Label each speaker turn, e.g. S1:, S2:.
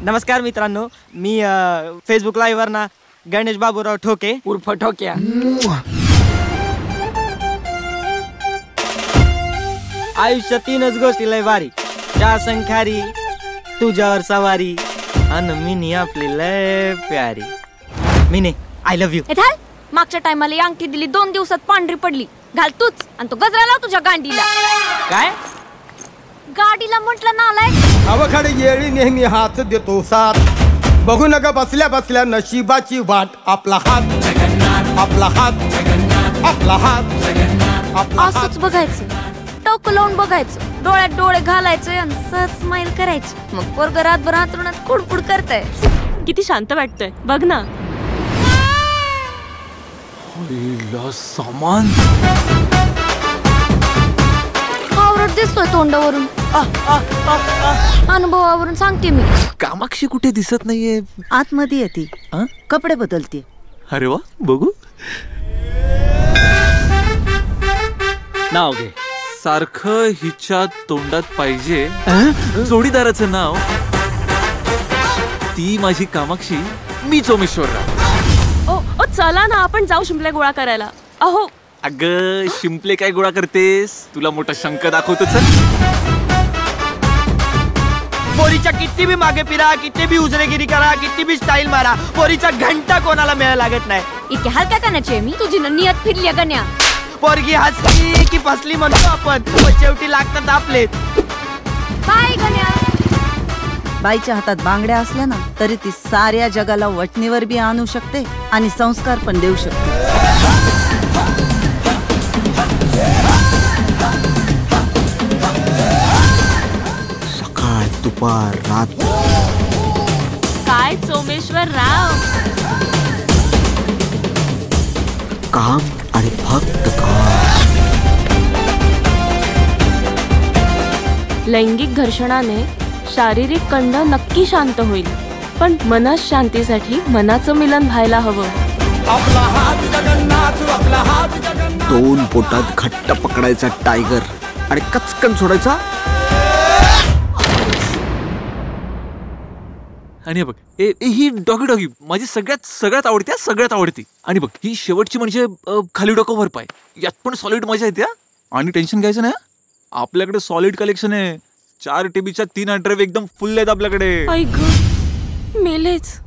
S1: नमस्कार मित्रांनो, मी फेसबुक लाईव्हवर ना गणेश बाबूराव ठोके
S2: उर्फ ठोक्या.
S1: आयुष्य तीनच गोष्टी लय भारी, चार संखारी, तुझ्यावर सवारी आणि मिनी आपली लय प्यारी. Mini I love you.
S3: मागच्या टायमाला ही अंगठी दिली, 2 दिवसात पांढरी पडली. घाल तूच आणि तो गजरा लाव तुझ्या गांडीला.
S1: काय
S3: गाडीला म्हटलं नालाय.
S4: अवघड येळी नेहमी हात देतो साथ, बघू नका बसल्या बसल्या नशिबाची वाट. आपला हात आपला हात आपला हात
S3: असंच बघायचं, टोक लावून बघायचं, डोळ्यात डोळे घालायचे आणि सहज स्माइल करायची. मग पोरग रातभर अंथरुणात कुडकुड करतंय.
S5: किती शांत वाटतंय बघ ना.
S2: सामान
S3: आवरत दिसतोय तोंडावरून, अनुभवावरून सांगते मी.
S2: कामाक्षी कुठे दिसत नाहीये.
S6: आतमध्ये येते, कपडे बदलते.
S2: अरे वा, बघू. नाव घे. सारखं हिच्या तोंडात पाहिजे जोडीदाराचं नाव. ती माझी कामाक्षी, मी सोमेश्वरराव.
S5: ओ चला ना, आपण जाऊ शिंपले गोळा करायला. अहो
S2: अगं शिंपले काय गोळा करतेस, तुला मोठा शंख दाखवतो. चल.
S1: पोरीच्या किती बी मागे फिरा, किती बी उजरेगिरी करा, किती बी स्टाईल मारा, पोरीचा घंटा कोणाला मिळायला लागत नाही.
S3: इतके हलक्या कानाची मी, तुझी नियत फिरली गण्या.
S1: पोरगी हसली की फसली म्हणतो आपण, पण शेवटी लागतात आपले.
S3: बाय गण्या.
S6: बाईच्या हातात बांगड्या असल्या ना तरी ती साऱ्या जगाला वटणीवर बी आणू शकते आणि संस्कार पण देऊ शकते.
S7: सकाळ दुपार रात
S5: काय सोमेश्वर राव,
S7: काम आणि फक्त काम.
S5: लैंगिक घर्षणाने शारीरिक कंड नक्की शांत होईल, पण मन शांतीसाठी मनाचं मिलन व्हायला हवं.
S7: दोन बोटात घट्ट पकडायचा टायगर आणि कचकन सोडायचा.
S2: आणि बघ ही डॉगी डॉगी माझी सगळ्यात आवडती. आणि बघ ही शेवटची म्हणजे खाली डोकं वर पाय, यात पण सॉलिड मजा येते. आणि टेन्शन घ्यायचं नाही, आपल्याकडे सॉलिड कलेक्शन आहे. 4 TBच्या 3 ड्राइव्ह एकदम फुल आहेत आपल्याकडे.
S5: ऐक मेलेच.